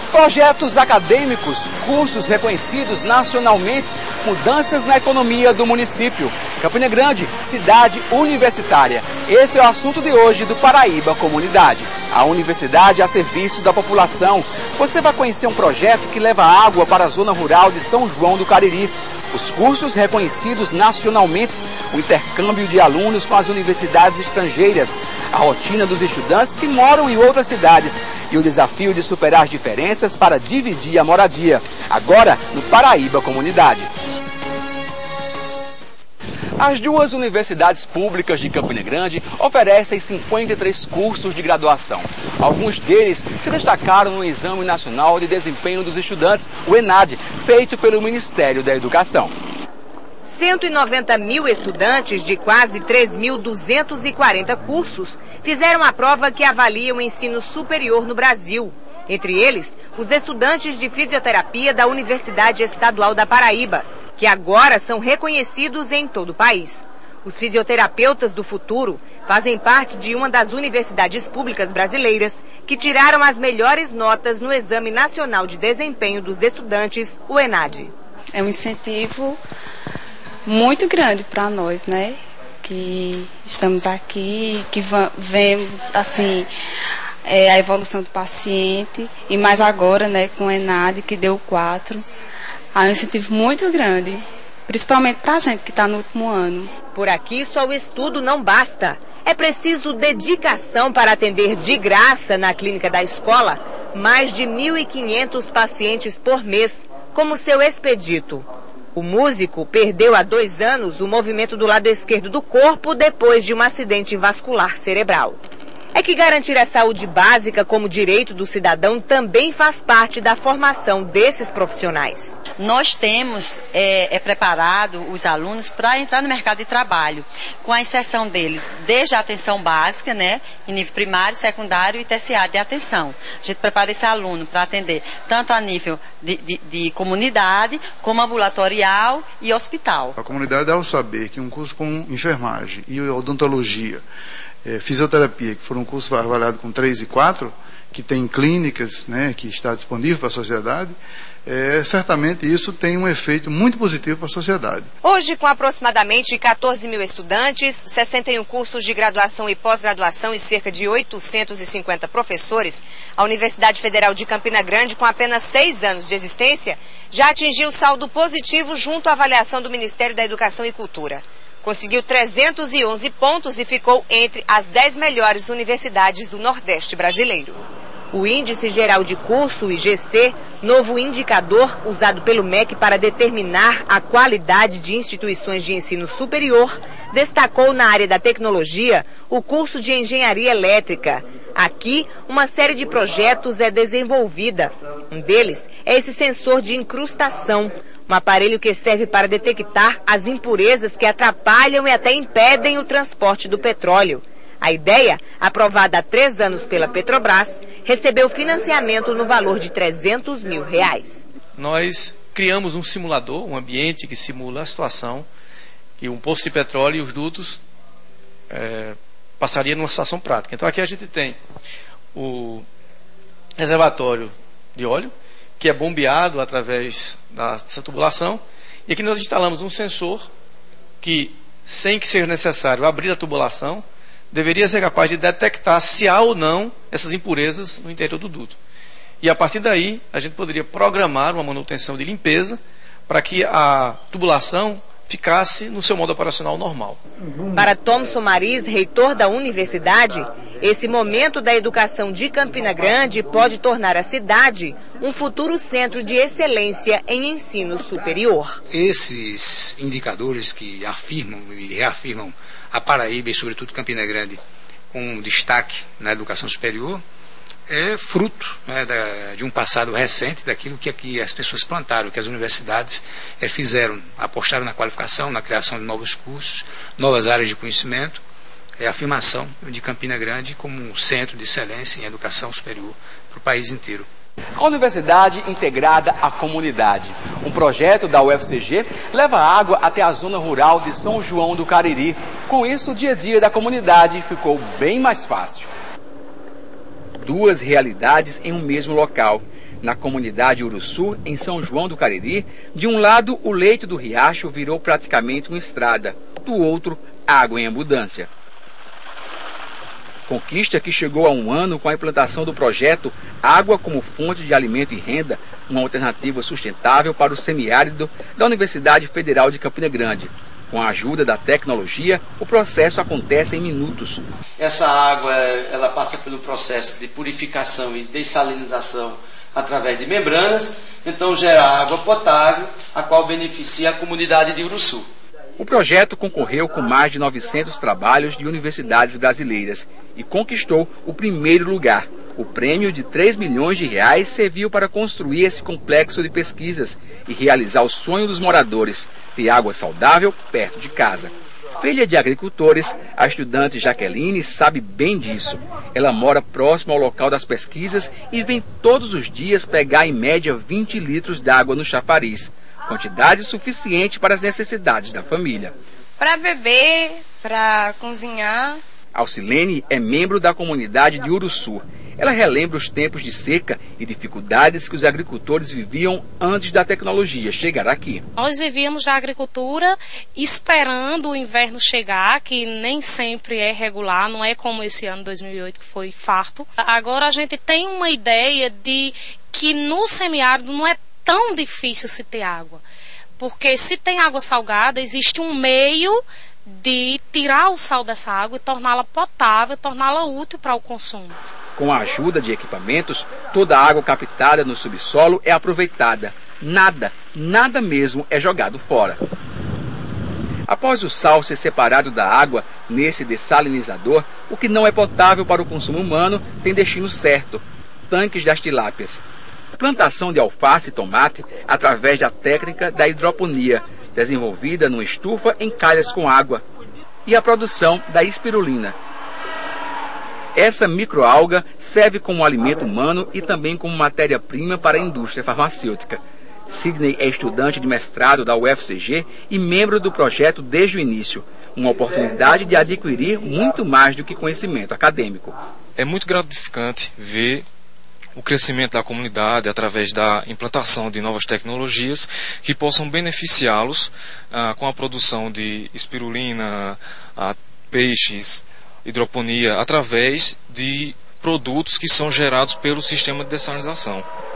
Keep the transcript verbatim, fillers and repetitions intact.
Projetos acadêmicos, cursos reconhecidos nacionalmente, mudanças na economia do município. Campina Grande, cidade universitária. Esse é o assunto de hoje do Paraíba Comunidade. A universidade a serviço da população. Você vai conhecer um projeto que leva água para a zona rural de São João do Cariri. Os cursos reconhecidos nacionalmente, o intercâmbio de alunos com as universidades estrangeiras, a rotina dos estudantes que moram em outras cidades e o desafio de superar as diferenças para dividir a moradia. Agora, no Paraíba Comunidade. As duas universidades públicas de Campina Grande oferecem cinquenta e três cursos de graduação. Alguns deles se destacaram no Exame Nacional de Desempenho dos Estudantes, o ENAD, feito pelo Ministério da Educação. cento e noventa mil estudantes de quase três mil duzentos e quarenta cursos fizeram a prova que avalia o ensino superior no Brasil. Entre eles, os estudantes de fisioterapia da Universidade Estadual da Paraíba, que agora são reconhecidos em todo o país. Os fisioterapeutas do futuro fazem parte de uma das universidades públicas brasileiras que tiraram as melhores notas no Exame Nacional de Desempenho dos Estudantes, o ENAD. É um incentivo muito grande para nós, né? Que estamos aqui, que vemos, assim, é, a evolução do paciente, e mais agora, né, com o ENAD, que deu quatro. Há um incentivo muito grande, principalmente para a gente que está no último ano. Por aqui, só o estudo não basta. É preciso dedicação para atender de graça na clínica da escola mais de mil e quinhentos pacientes por mês, como seu Expedito. O músico perdeu há dois anos o movimento do lado esquerdo do corpo depois de um acidente vascular cerebral. É que garantir a saúde básica como direito do cidadão também faz parte da formação desses profissionais. Nós temos é, é preparado os alunos para entrar no mercado de trabalho, com a inserção dele desde a atenção básica, né, em nível primário, secundário e terciário de atenção. A gente prepara esse aluno para atender tanto a nível de, de, de comunidade, como ambulatorial e hospital. A comunidade, ao saber que um curso como enfermagem e odontologia, É, fisioterapia, que foram um curso avaliado com três e quatro, que tem clínicas, né, que está disponível para a sociedade, é, certamente isso tem um efeito muito positivo para a sociedade. Hoje, com aproximadamente quatorze mil estudantes, sessenta e um cursos de graduação e pós-graduação e cerca de oitocentos e cinquenta professores, a Universidade Federal de Campina Grande, com apenas seis anos de existência, já atingiu saldo positivo junto à avaliação do Ministério da Educação e Cultura. Conseguiu trezentos e onze pontos e ficou entre as dez melhores universidades do Nordeste brasileiro. O Índice Geral de Curso, o I G C, novo indicador usado pelo M E C para determinar a qualidade de instituições de ensino superior, destacou na área da tecnologia o curso de Engenharia Elétrica. Aqui, uma série de projetos é desenvolvida. Um deles é esse sensor de incrustação, um aparelho que serve para detectar as impurezas que atrapalham e até impedem o transporte do petróleo. A ideia, aprovada há três anos pela Petrobras, recebeu financiamento no valor de trezentos mil reais. Nós criamos um simulador, um ambiente que simula a situação que um poço de petróleo e os dutos é, passaria numa situação prática. Então aqui a gente tem o reservatório de óleo, que é bombeado através dessa tubulação, e aqui nós instalamos um sensor que, sem que seja necessário abrir a tubulação, deveria ser capaz de detectar se há ou não essas impurezas no interior do duto. E a partir daí, a gente poderia programar uma manutenção de limpeza para que a tubulação ficasse no seu modo operacional normal. Para Thomson Mariz, reitor da universidade, esse momento da educação de Campina Grande pode tornar a cidade um futuro centro de excelência em ensino superior. Esses indicadores que afirmam e reafirmam a Paraíba e, sobretudo, Campina Grande com destaque na educação superior, é fruto, né, da, de um passado recente daquilo que aqui as pessoas plantaram, que as universidades é, fizeram, apostaram na qualificação, na criação de novos cursos, novas áreas de conhecimento, é a afirmação de Campina Grande como um centro de excelência em educação superior para o país inteiro. A Universidade Integrada à Comunidade. Um projeto da U F C G leva água até a zona rural de São João do Cariri. Com isso, o dia a dia da comunidade ficou bem mais fácil. Duas realidades em um mesmo local. Na comunidade Uruçu, em São João do Cariri, de um lado o leito do riacho virou praticamente uma estrada, do outro, água em abundância. Conquista que chegou a um ano com a implantação do projeto Água como Fonte de Alimento e Renda, uma alternativa sustentável para o semiárido da Universidade Federal de Campina Grande. Com a ajuda da tecnologia, o processo acontece em minutos. Essa água ela passa pelo processo de purificação e dessalinização através de membranas, então gera água potável, a qual beneficia a comunidade de Uruçu. O projeto concorreu com mais de novecentos trabalhos de universidades brasileiras e conquistou o primeiro lugar. O prêmio de três milhões de reais serviu para construir esse complexo de pesquisas e realizar o sonho dos moradores, ter água saudável perto de casa. Filha de agricultores, a estudante Jaqueline sabe bem disso. Ela mora próximo ao local das pesquisas e vem todos os dias pegar em média vinte litros d'água no chafariz. Quantidade suficiente para as necessidades da família. Para beber, para cozinhar. Alcilene é membro da comunidade de Uruçu. Ela relembra os tempos de seca e dificuldades que os agricultores viviam antes da tecnologia chegar aqui. Nós vivíamos da agricultura esperando o inverno chegar, que nem sempre é regular, não é como esse ano dois mil e oito que foi farto. Agora a gente tem uma ideia de que no semiárido não é tão difícil se ter água, porque se tem água salgada, existe um meio de tirar o sal dessa água e torná-la potável, torná-la útil para o consumo. Com a ajuda de equipamentos, toda a água captada no subsolo é aproveitada. Nada, nada mesmo é jogado fora. Após o sal ser separado da água nesse dessalinizador, o que não é potável para o consumo humano tem destino certo: tanques das tilápias. Plantação de alface e tomate através da técnica da hidroponia, desenvolvida numa estufa em calhas com água, e a produção da espirulina. Essa microalga serve como alimento humano e também como matéria-prima para a indústria farmacêutica. Sidney é estudante de mestrado da U F C G e membro do projeto desde o início, uma oportunidade de adquirir muito mais do que conhecimento acadêmico. É muito gratificante ver o crescimento da comunidade através da implantação de novas tecnologias que possam beneficiá-los ah, com a produção de espirulina, ah, peixes, hidroponia, através de produtos que são gerados pelo sistema de dessalinização.